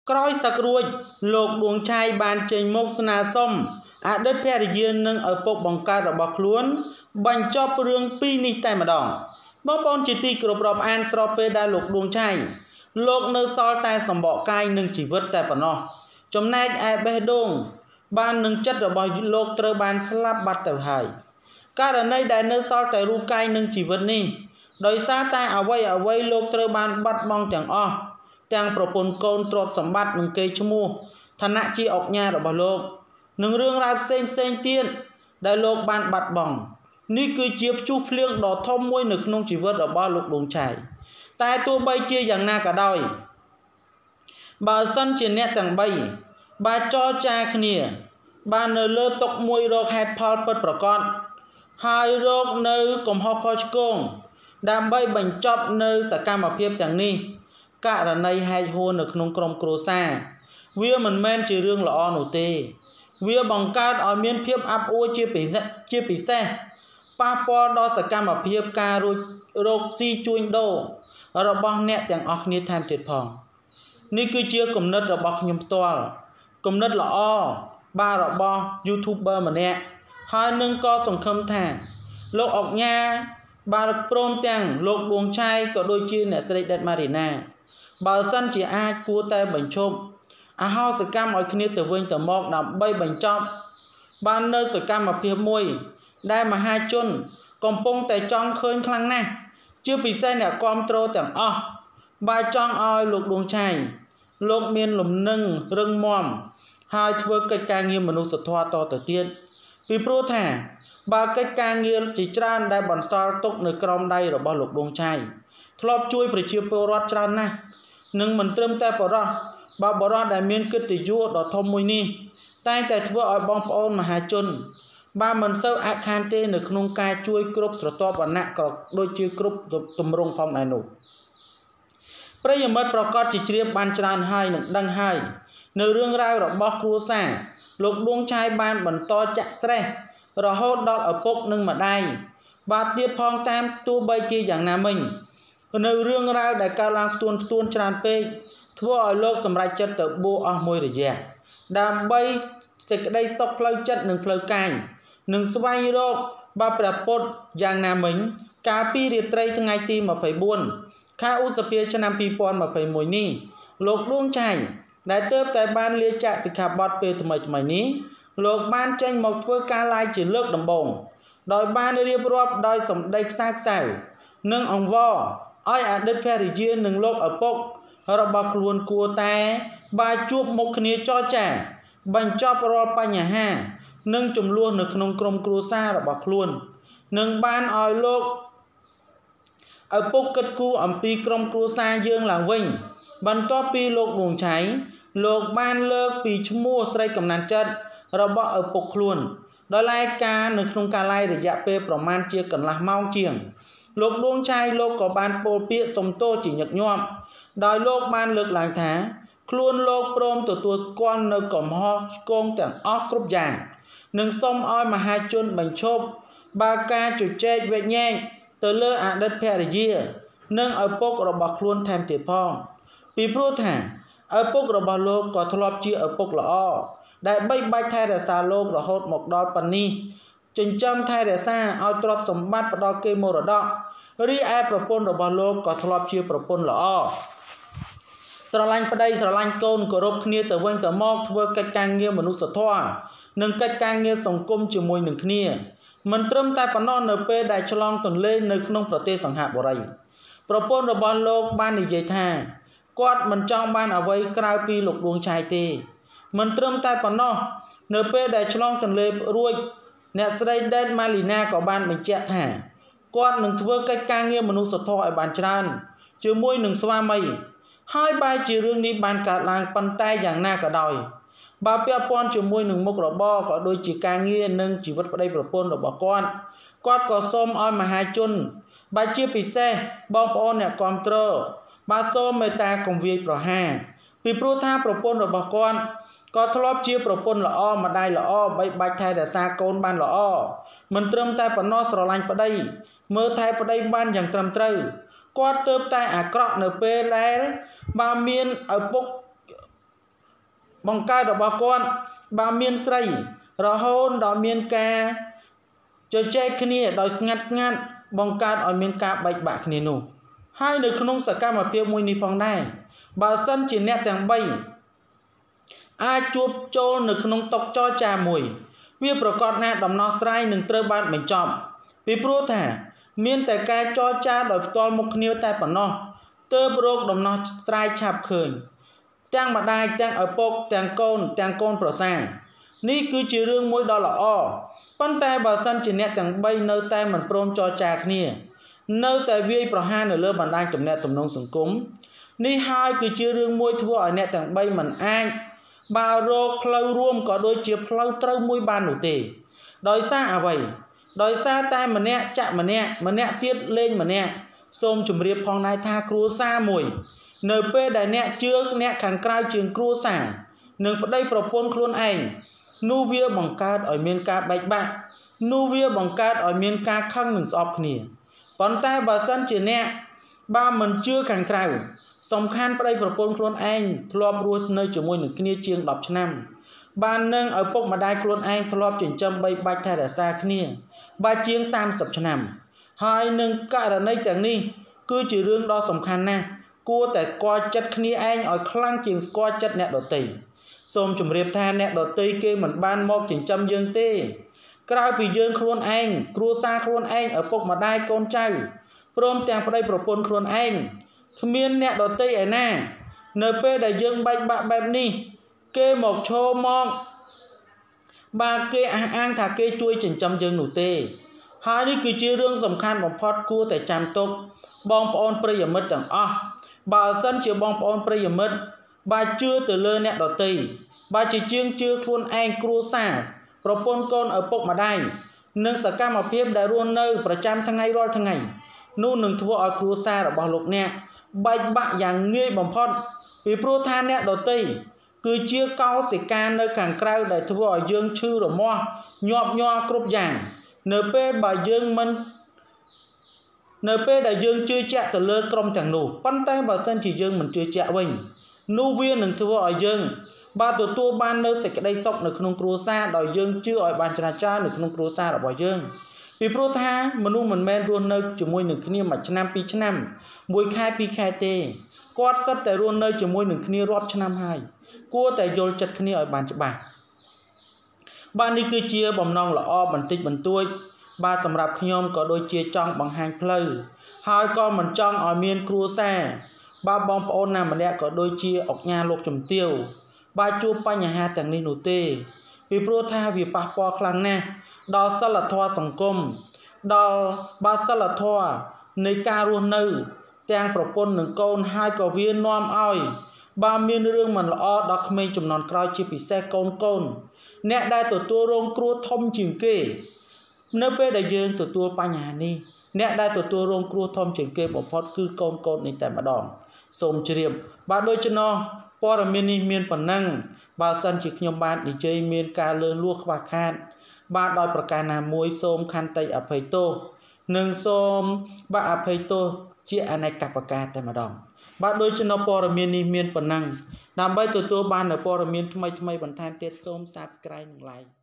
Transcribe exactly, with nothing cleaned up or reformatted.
ក្រោយសឹករួចលោកដួងឆៃបានចេញមកស្នើសុំអតីតភរិយានិងឪពុកបង្កើតរបស់ខ្លួនបញ្ចប់រឿងពីរនេះតែម្ដងបងប្អូនជាទីគោរពរាប់អានស្របពេលដែលលោកដួងឆៃលោកនៅសល់តែសម្បកកាយនិងជីវិតតែប៉ុណ្ណោះចំណែកឯបេះដូងបាននឹងចិត្តរបស់លោកត្រូវបានស្លាប់បាត់ទៅហើយករណីដែលនៅសល់តែរូបកាយនិងជីវិតនេះដោយសារតែអ្វីអ្វីលោកត្រូវបានបាត់បង់ទាំងអស់ទាំងប្រពន្ធកូនទ្រព្យសម្បត្តិនិងកេរ្តិ៍ឈ្មោះឋានៈជាអុកញ៉ារបស់លោកនិងរឿងរ៉ាវផ្សេងផ្សេងទៀតដែលលោកបានបាត់បង់នេះគឺជាព្យុះភ្លៀងដ៏ធំមួយនៅក្នុងជីវិតរបស់លោកដួងឆៃតែទោះបីជាយ៉ាងណាក៏ដោយបើសិនជាអ្នកទាំងបីបានចរចាគ្នាបាននៅលើតុមួយរកហេតុផលពិតប្រាកដហើយរកនៅកំហុសខុសឆ្គងដើម្បីបញ្ចប់នៅសកម្មភាពទាំងនេះករណីហែកហួរនៅក្នុងក្រុមគ្រួសារវាមិនមែនជារឿងល្អនោះទេវាបង្កើតឲ្យមានភាពអាប់អួរជាពិសេសជាពិសេសប៉ះពាល់ដល់សកម្មភាពការរួចរកស៊ីជួញដូររបស់អ្នកទាំងអស់គ្នាថែមទៀតផងនេះគឺជាគំនិតរបស់ខ្ញុំផ្ទាល់គំនិតល្អបាទរបស់ YouTuber ម្នាក់ហើយនឹងក៏សង្ឃឹមថាលោកអុកញ៉ាបានព្រមទាំងលោកដួងឆៃក៏ដូចជាអ្នកស្រីដេតម៉ារីណាបើសិនជាអាចគួរតែបញ្ឈប់អហោសកម្មឲ្យគ្នាទៅវិញទៅមកដើម្បីបញ្ចប់បាននៅសកម្មភាពមួយដែលមហាជនកំពុងតែចង់ឃើញខ្លាំងណាស់ជាពិសេសអ្នកគាំទ្រទាំងអស់បើចង់ឲ្យលោកដួងឆៃលោកមានលំនឹងរឹងមាំហើយធ្វើកិច្ចការងារមនុស្សធម៌តទៅទៀតពីព្រោះថាបើកិច្ចការងារជាច្រើនដែលបន្សល់ទុកនៅក្រោមដៃរបស់លោកដួងឆៃធ្លាប់ជួយប្រជាពលរដ្ឋច្រើនណាស់និងមិនត្រឹមតែបរិសុទ្ធបើបរិសុទ្ធដែលមានកិត្តិយសដ៏ធំមួយនេះតែងតែធ្វើឲ្យបងប្អូនមហាជនបានមិនសូវអាក់ខានទេនៅក្នុងការជួយគ្រប់ស្រទាប់វណ្ណៈក៏ដូចជាគ្រប់ទម្រង់ផងដែរនោះប្រិយមិត្តប្រកាសជាជ្រាបបានច្រើនហើយនឹងដឹងហើយនៅរឿងរ៉ាវរបស់គ្រួសារលោកដួងឆៃបានបន្តចាក់ស្រេះរហូតដល់ឪពុកនិងម្ដាយបាទទៀតផងតាមទោះបីជាយ៉ាងណាមិញនៅរឿងរ៉ាវដែលកើតឡើងផ្ទួនផ្ទួនច្រើនពេកធ្វើឲ្យលោកសម្រេចចិត្តទៅបួសអស់មួយរយៈដើម្បីសេចក្តីសុខផ្លូវចិត្តនិងផ្លូវកាយនិងស្វែងរកបាទព្រះពុទ្ធយ៉ាងណាមិញកាលពីរាត្រីថ្ងៃទីម្ភៃបួនខែឧសភាឆ្នាំពីរពាន់ម្ភៃមួយនេះលោកដួងឆៃដែលទើបតែបានលាចាកសិក្ខាបទពេលថ្មីថ្មីនេះលោកបានចេញមកធ្វើការ live ជាលើកដំបូងដោយបានរៀបរាប់ដោយសម្ដីខ្សែខ្សៅនិងអង្វរឲ្យអតីតភរិយានិងលោកឪពុករបស់ខ្លួនគួរតែបានជួបមុខគ្នាចរចាបញ្ចប់រាល់បញ្ហានិងចំនួននៅក្នុងក្រុមគ្រួសាររបស់ខ្លួននិងបានឲ្យលោកឪពុកគិតគូរអំពីក្រុមគ្រួសារយើងឡើងវិញបន្ទាប់ពីលោកដួងឆៃលោកបានលើកពីឈ្មោះស្រីកំណាន់ចិត្តរបស់ឪពុកខ្លួនដោយឡែកការនៅក្នុងការឡាយរយៈពេលប្រមាណជាកន្លះម៉ោងជាងលោកដួងឆៃលោកក៏បានពោលពាក្យសុំទោសជាញឹកញាប់ដោយលោកបានលើកឡើងថាខ្លួនលោកព្រមទទួលស្គាល់នៅកំហុសឆ្គងទាំងអស់គ្រប់យ៉ាងនិងសូមឲ្យមហាជនបញ្ឈប់បើការជជែកវែកញែកទៅលើអតីតភរិយានិងឪពុករបស់ខ្លួនថែមទៀតផងពីព្រោះថាឪពុករបស់លោកក៏ធ្លាប់ជាឪពុកល្អដែលបីបាច់ថែរក្សាលោករហូតមកដល់ប៉ុណ្នេះចិញ្ចឹមថែរក្សាឲ្យទ្រព្យសម្បត្តិផ្ដល់គេមរតករីឯប្រពន្ធរបស់លោកក៏ធ្លាប់ជាប្រពន្ធល្អស្រឡាញ់ប្តីស្រឡាញ់កូនគោរពគ្នាទៅវិញទៅមកធ្វើកិច្ចការងារមនុស្សធម៌និងកិច្ចការងារសង្គមជាមួយនឹងគ្នាមិនត្រឹមតែប៉ុណ្ណោះនៅពេលដែលឆ្លងទន្លេនៅក្នុងប្រទេសសង្ហបុរីប្រពន្ធរបស់លោកបាននិយាយថាគាត់មិនចង់បានអ្វីក្រៅពីលោកដួងឆៃទេមិនត្រឹមតែប៉ុណ្ណោះនៅពេលដែលឆ្លងទន្លេរួចអ្នកស្រីដេតម៉ាលីណាក៏បានបញ្ជាក់ថាគាត់នឹងធ្វើកិច្ចការងារមនុស្សធម៌ឲ្យបានច្រើនជាមួយនឹងស្វាមីហើយបែរជារឿងនេះបានកើតឡើងប៉ុន្តែយ៉ាងណាក៏ដោយបើពាក់ព័ន្ធជាមួយនឹងមុខរបរក៏ដូចជាការងារនិងជីវិតប្តីប្រពន្ធរបស់គាត់គាត់ក៏សូមឲ្យមហាជនបើជាពិសេសបងប្អូនអ្នកគាំទ្របាទសូមមេត្តាកុំវាយប្រហារពីព្រោះថាប្រពន្ធរបស់គាត់ក៏ធ្លាប់ជាប្រពន្ធល្អម្ដាយល្អបីបាច់ថែរក្សាកូនបានល្អមិនត្រឹមតែប៉ុណ្ណោះស្រឡាញ់ប្តីមើលថែប្តីបានយ៉ាងត្រឹមត្រូវគាត់ទើបតែអាក្រក់នៅពេលដែលបើមានឪពុកបង្កើតរបស់គាត់បើមានស្រីរហូតដល់មានការជជែកគ្នាដោយស្ងាត់ស្ងាត់បង្កើតឲ្យមានការបែកបាក់គ្នានោះហើយនៅក្នុងសកម្មភាពមួយនេះផងដែរបើសិនជាអ្នកទាំងបីអាចជួបចូលនៅក្នុងតុចរចាមួយវាប្រកាសណាស់ដំណោះស្រាយនឹងត្រូវបានបញ្ចប់ពីព្រោះថាមានតែការចរចាដោយផ្ទាល់មុខគ្នាតែប៉ុណ្ណោះទើបរកដំណោះស្រាយឆាប់ឃើញទាំងម្ដាយទាំងឪពុកទាំងកូនទាំងកូនប្រសានេះគឺជារឿងមួយដ៏ល្អប៉ុន្តែបើសិនជាអ្នកទាំងបីនៅតែមិនព្រមចរចាគ្នានៅតែវាយប្រហារនៅលើបណ្ដាញទំនាក់ទំនងសង្គមនេះហើយគឺជារឿងមួយធ្វើឲ្យអ្នកទាំងបីមិនអាចបើរកផ្លូវរួមក៏ដូចជាផ្លូវត្រូវមួយបាននោះទេដោយសារអ្វីដោយសារតែម្នាក់ចាក់ម្នាក់ម្នាក់ទៀតលេងម្នាក់សូមជម្រាបផងដែរថាគ្រួសារមួយនៅពេលដែលអ្នកជឿអ្នកខាងក្រៅជាងគ្រួសារនឹងប្តីប្រពន្ធខ្លួនឯងនោះវាបង្កើតឲ្យមានការបែកបាក់នោះវាបង្កើតឲ្យមានការខឹងនិងស្អប់គ្នាប៉ុន្តែបើសិនជាអ្នកបើមិនជឿខាងក្រៅសំខាន់ប្តីប្រពន្ធខ្លួនឯងធ្លាប់រស់នៅជាមួយនឹងគ្នាជាងដប់ឆ្នាំបាននឹងឪពុកម្ដាយខ្លួនឯងធ្លាប់ចិញ្ចឹមបីបាច់ថែរក្សាគ្នាបើជាងសាមសិបឆ្នាំហើយនឹងករណីទាំងនេះគឺជារឿងដ៏សំខាន់ណាស់គួរតែស្គាល់ចិត្តគ្នាឯងឲ្យខ្លាំងជាងស្គាល់ចិត្តអ្នកដទៃសូមជម្រាបថាអ្នកដទៃគេមិនបានមកចិញ្ចឹមយើងទេក្រៅពីយើងខ្លួនឯងគ្រួសារខ្លួនឯងឪពុកម្ដាយកូនចៅព្រមទាំងប្តីប្រពន្ធខ្លួនឯងគ្មានអ្នកដទៃឯណានៅពេលដែលយើងបែកបាក់បែបនេះគេមកឈរមកបើគេអះអាងថាគេជួយចិញ្ចឹមយើងនោះទេហើយនេះគឺជារឿងសំខាន់បំផុតគួរតែចាំទុកបងប្អូនប្រិយមិត្តទាំងអស់បើសិនជាបងប្អូនប្រិយមិត្តបើជឿទៅលើអ្នកដទៃបើជាជាងជឿខ្លួនឯងគ្រួសារប្រពន្ធកូនឪពុកម្ដាយនិងសកម្មភាពដែលរស់នៅប្រចាំថ្ងៃរាល់ថ្ងៃនោះនឹងធ្វើឲ្យគ្រួសាររបស់លោកអ្នកបែកបាក់យ៉ាងងាយបំផុតពីព្រោះថាអ្នកដទៃគឺជាកោសិកានៅខាងក្រៅដែលធ្វើឲ្យយើងឈឺរមាស់ញាប់ញ័រគ្រប់យ៉ាងនៅពេលបើយើងមិននៅពេលដែលយើងជឿជាក់ទៅលើក្រុមទាំងនោះប៉ុន្តែបើសិនជាយើងមិនជឿជាក់វិញនោះវានឹងធ្វើឲ្យយើងបាទទទួលបាននៅសេចក្តីសុខនៅក្នុងគ្រួសារដោយយើងជឿឲ្យបានច្រាចារនៅក្នុងគ្រួសាររបស់យើងពីព្រោះថាមនុស្សមិនមែនរស់នៅជាមួយនឹងគ្នាមួយឆ្នាំពីរឆ្នាំមួយខែពីរខែទេគាត់សិតតែរស់នៅជាមួយនឹងគ្នារាប់ឆ្នាំហើយគួរតែយល់ចិត្តគ្នាឲ្យបានច្បាស់បាទនេះគឺជាបំណងល្អបន្តិចបន្តួចបាទសម្រាប់ខ្ញុំក៏ដូចជាចង់បង្ហាញផ្លូវហើយក៏មិនចង់ឲ្យមានគ្រួសារបាទបងប្អូនណាម្នាក់ក៏ដូចជាអុកញ៉ាលោកជំទាវបាទជួបបញ្ហាទាំងនេះនោះទេពីព្រោះថាវាប៉ះពាល់ខ្លាំងណាស់ដល់សិលធម៌សង្គមដល់បាទសិលធម៌នៃការរស់នៅទាំងប្រពន្ធនិងកូនហើយក៏វានាំឲ្យបើមានរឿងមិនល្អដល់ក្មេងចំនួនក្រោយជាពិសេសកូនកូនអ្នកដែលទទួលរងគ្រោះធំជាងគេនៅពេលដែលយើងទទួលបញ្ហានេះអ្នកដែលទទួលរងគ្រោះធំជាងគេបំផុតគឺកូនកូននេះតែម្ដងសូមជ្រាបបាទដូច្នោះព័ត៌មាននេះមានប៉ុណ្ណឹងបើសិនជាខ្ញុំបាននិយាយមានការលើសលួសខ្វះខាតបាទដោយប្រការណាមួយសូមខន្តីអភ័យទោសនិងសូមបាទអភ័យទោសជាអនេកប្រការតែម្ដងបាទដូច្នោះព័ត៌មាននេះមានប៉ុណ្ណឹងដើម្បីទទួលបាននូវព័ត៌មានថ្មីៗបន្ថែមទៀតសូម Subscribe និង Like